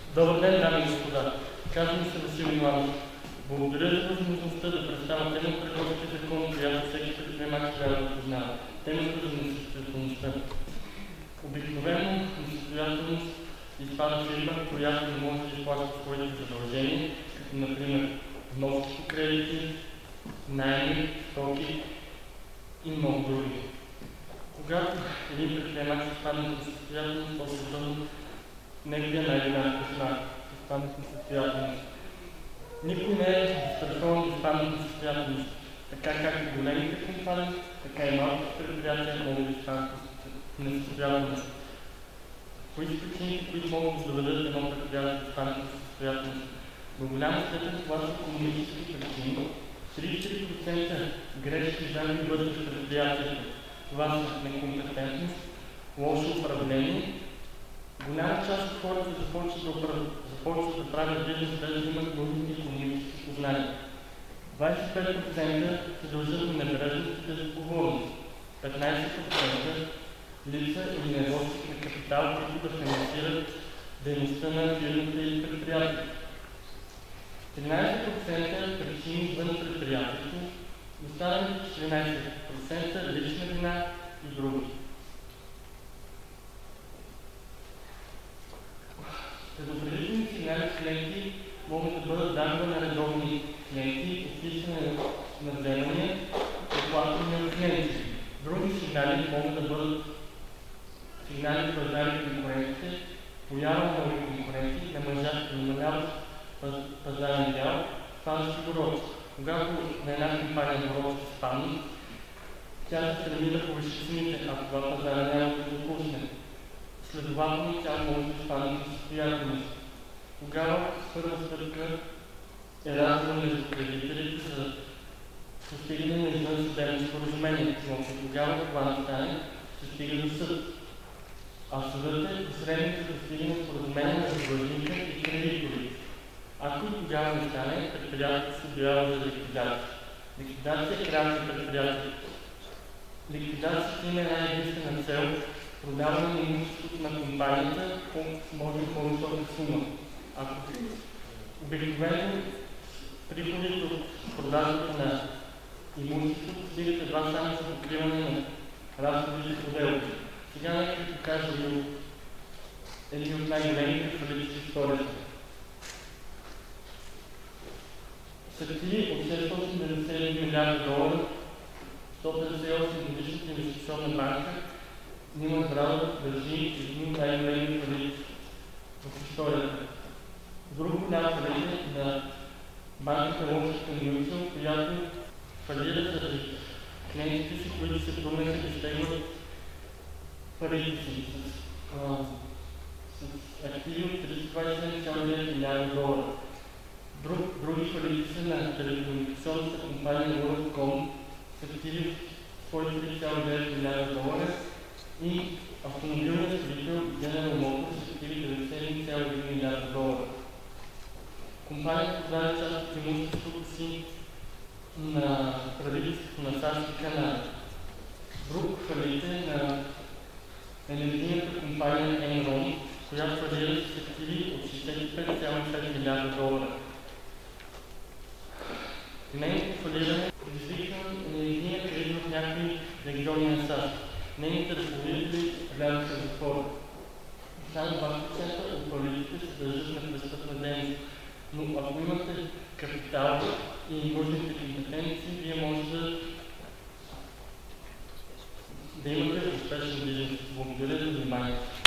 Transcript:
Добър ден, дами и господа. Казвам се Васил Миланов. Благодаря за възможността да представя тема пред Търговския закон, която всеки предприемач трябва да познава. Темата за несъстоятелността. Обикновено несъстоятелност изпада фирма, която не може да изплаща своите задължения, като например вноски по кредити, наеми, стоки и много други. Когато един предприемач изпадне в несъстоятелност, по-сериозно неговия най-голям кошмар изпадне в несъстоятелност. Никой не е застрахован да изпадне в несъстоятелност. Така както големите компании, така и малките предприятия могат да изпаднат в несъстоятелност. Кои са причините, които могат да доведат едно предприятие да изпадне в несъстоятелност? До голяма степен това са икономически причини. 34% грешки загуби вътре в предприятието. Това са некомпетентност, лошо управление. Голяма част от хората започват да правят бизнес без да имат нужни икономически познания. 25% се дължат на невероятност и безотговорност. 15% липса или недостиг на капитал, които да финансират дейността на фирмата или предприятието. 13% причини извън предприятието, останалите 14% лична вина и други. Предупредителни сигнали клиенти могат да бъдат данни на редовни клиенти, подписване на вземания, оплакване на клиенти. Други сигнали могат да бъдат сигнали за пазари конкурентите, поява на нови конкуренти, намаляват пазарен дял, падащи обороти. Когато на една компания оборот се спадне, тя се стреми да повиши цените, а това пазара няма да допусне. Следователно тя може да изпадне в несъстоятелност. Тогава първа стъпка е разговор между кредиторите за постигане на извънсъдебно споразумение, но тогава това не стане, се стига до съд. А съдът е посредник за постигане на споразумение между длъжника и кредиторите. Ако и тогава не стане, предприятието се обявява за ликвидация. Ликвидация е край на предприятието. Ликвидацията има една единствена цел – продаване на имуществото на компанията по може по-висока сума. Ако обикновено приходите от продажата на имуществото стигат едва само за покриване на разходите по делото. Сега нека ви покажа един от най-големите фалити в историята. С активи от 691 милиарда долара, 158 годишната инвестиционна банка има право да държи един от най-големите фалити в историята. Друг голям фалит е на банката Washington Mutual, която фалира заради клиентите си, които се труднаха да изтеглят парите си с активи от 37,9 милиарда долара. Други фалити са на телекомуникационната компания WorldCom с активи от 103,9 милиарда долара и автомобилният строител General Motors с активи 97,1 милиарда долара. Компанията продаде част от имуществото си на правителството на САЩ и Канада. Друг фалит е на енергийната компания Enron, която фалира с активи от 65,5 милиарда долара. Нейното фалиране предизвика енергийна криза в някои региони на САЩ. Нейните ръководители гледаха в затвора. Само 2% от фалитите се дължат на престъпна дейност. Но ако имате капитал и нужните компетенции, вие може да имате успешен бизнес. Благодаря за вниманието.